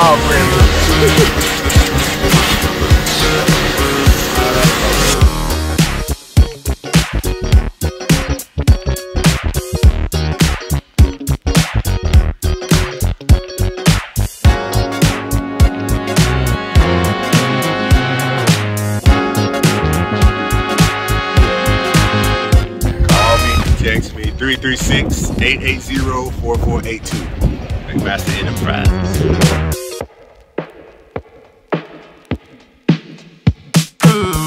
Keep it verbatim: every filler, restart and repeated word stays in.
all friendly. Text me three three six, eight eight zero, four four eight two. Mcmaster Enterprises.